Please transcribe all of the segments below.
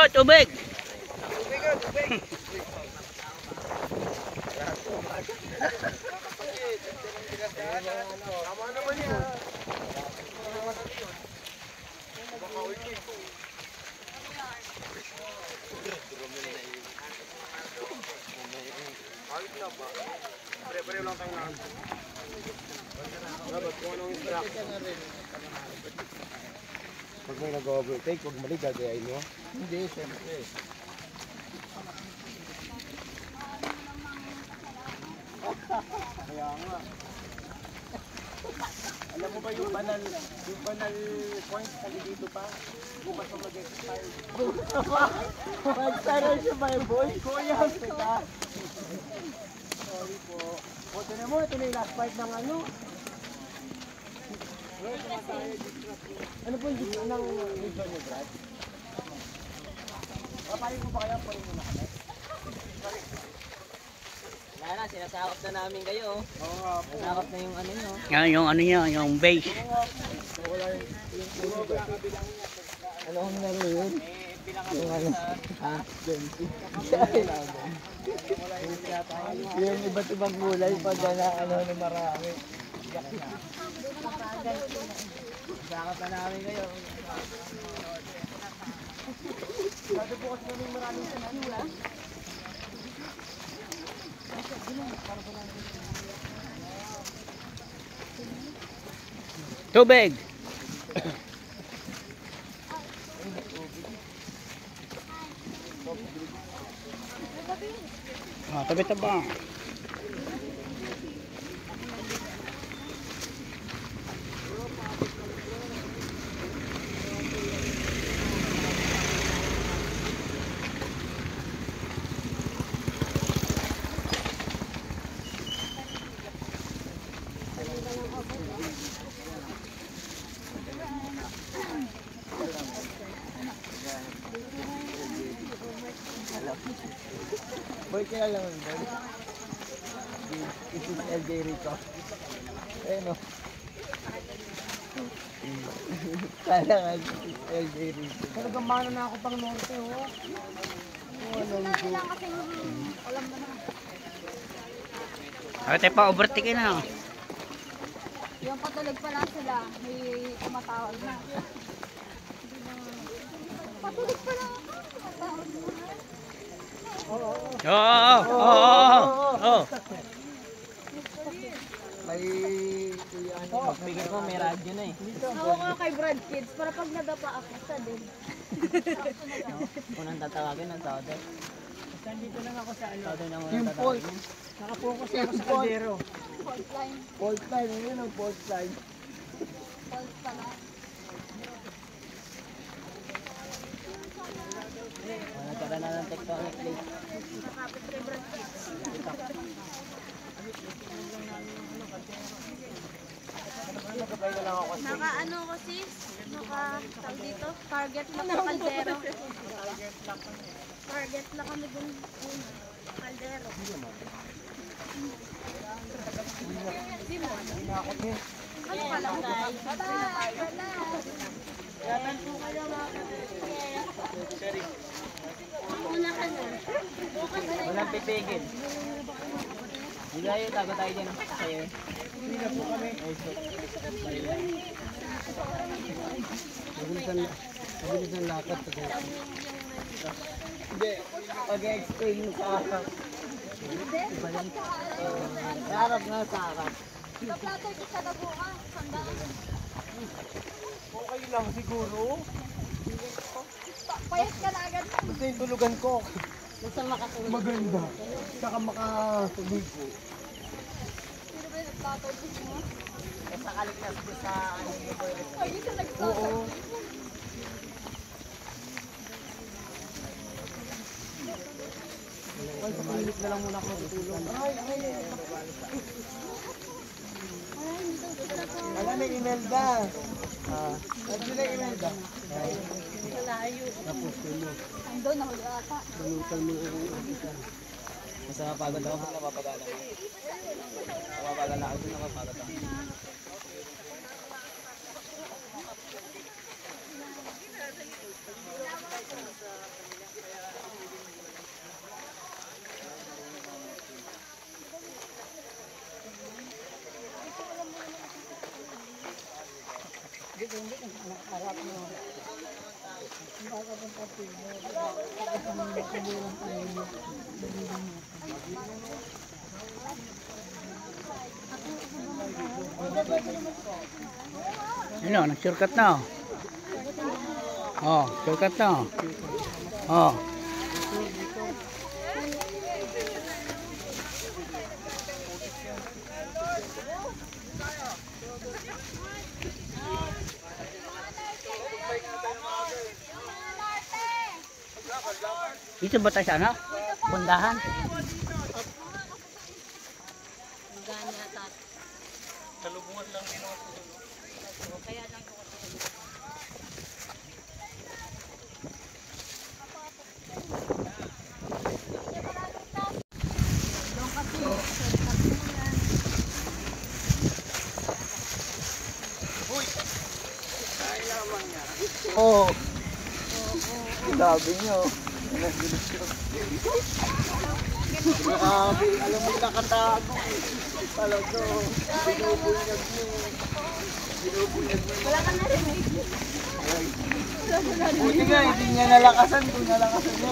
tubig. Tama naman yan. Pare-pare lang tayo na. Dapat kung anong instruction. Pag may nag-overtake, huwag mali gagayain mo. Hindi, siyempre. Kaya nga. Alam mo ba yung banal point kali dito pa? Bukas pa mag-expire. Bukas pa? Mag-expire siya ba yung boy? Kuya, kita. Sorry po. O, tinan mo, ito na yung last fight ng ano. Ano po yung video ng video ni Brad? Paparin ko ba kaya? Parin mo na kami? Wala na, sinasakop na namin kayo. Oo nga po. Sinasakop na yung ano nyo. Yan yung ano niya, yung base. Ano ang laro yun? Yung ano? Ha? 20. Yung iba't ibang gulay pag ano marami. Sinasakop na namin kayo. Sabi po kasi namin maraming sananula. Tubig. Tabi-tabang. Boy, kaya lang ang boy. This is LJ Rico. Ayun o. Kala nga, this is LJ Rico. Talagang mana na ako pang norte, ho. Kailangan kasi alam mo na. Ate pa, overtake na. Yung patulog pa lang sila, may tumatawag na. Patulog pa lang ako, tumatawag na. Oo. May magbigay ko, may radyo na eh. Ako nga kay Brad Kids, para pag nadapa ako, sa din. Unang tatawagin ng Southern. Nandito lang ako sa ano. Southern ang unang Yung fault. tatawagin. Nakapokus ako sa kaldero. Fault line, Fault line, yun ang fault line. fault pala. Nagkaroon na ng tectonic plate. Nakapit kay Brad Kids. Naka ano ko sis? Naka tawag dito? Target lock sa kaldero. Target lock kami dun kaldero. Di mo ano? Ano ka lang? Wala. Una ka na. Bukas na. Walang pipigil. Hindi tayo, tago tayo dyan. Sa'yo. Hindi na po kami. Mabilis ang lakad. Hindi, pag-explain mo sa harap. Iba yan. Sa harap nga sa harap. Nagplato ka na bukas. Sandaan. Okay lang siguro. Payat ka na agad. Basta yung tulugan ko. Basta makatulog. Maganda. Saka makatulog ko. Sino ba yung nagplato mo? Sa kaligtas ko sa ano yung toilet. Ay, dito nagplato. Oo. Ay, papalit na lang muna ako matutulog. Wala na Imelda. Ano na Imelda? Tapos tulo. Ando, nahuli ata. Balutan mo ang Basta mapagod ako pag napapagana ko. Napapagana ako dun, napapagod ako. Ano, nag-shortcut na. Oh, shortcut na. Oh. Dito ba tayo sa ano? Pundahan? Talubungan lang din ako. Kaya lang ko. Oo. Sabi nyo. Grabe, alam mo nakatago. Talaga. Binubunyag mo. Binubunyag mo. Wala ka na rin. Buti nga, hindi niya nalakasan kung nalakasan niya.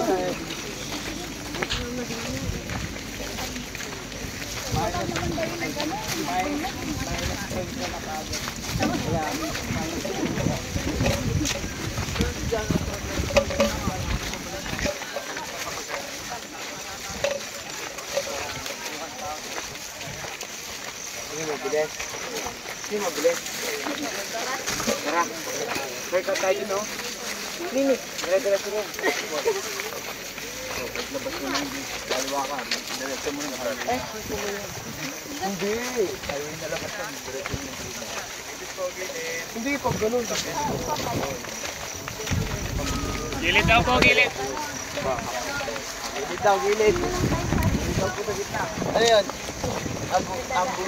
Ini mabilis. Ini mabilis. Tara. Shortcut tayo no? Mini. Dire-diretso rin. Paglabas mo lang yung kaliwa ka. Diretso mo yung harap. Hindi. Ayaw yung nalabas ka. Diretso mo yung hindi, pag ganun. Gilid daw po, gilid. Gilid daw, gilid. Gilid daw po sa gitna. Ano yun? Ambo?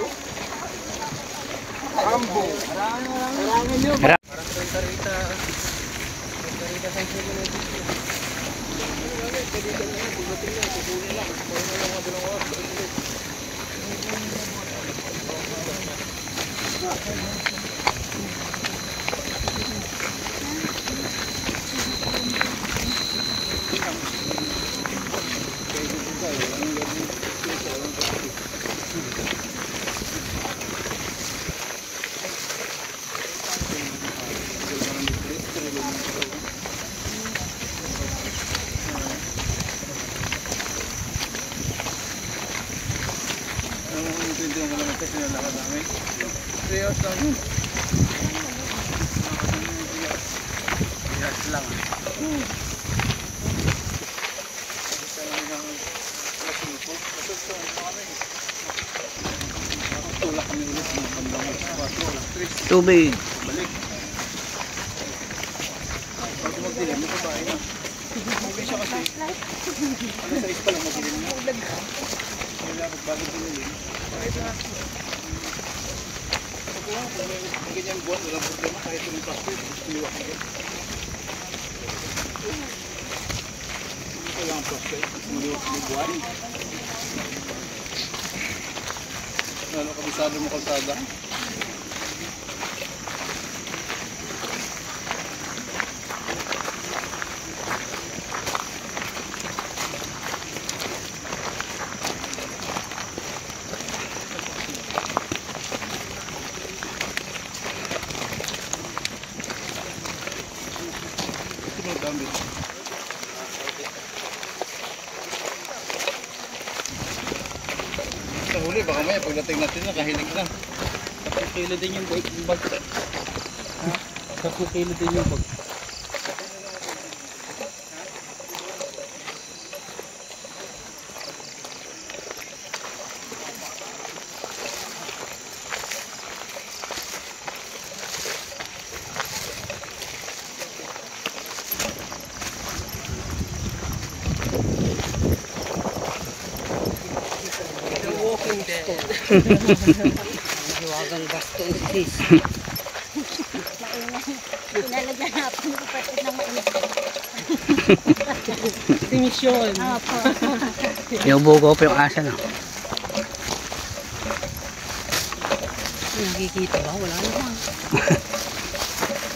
Ambo. Marangan nyo. Parang Santa Rita sa isip mo. Tubig. Ganyan buwan, walang problema kahit yung plastic, liwak mo yan. Kailangan plastic, liwak mo buwan. Lalo kabisado mo kalsada. Sa huli, baka maya pagdating natin na kahilig na. 3 kilo din yung bag. Ha? 3 kilo din yung bag. Hiwagang baston sis. Pinalagyan natin yung kapatid ng mainit. Simisyon. Opo. Yung bugo pa yung asa, no? Nakikita ba? Wala naman.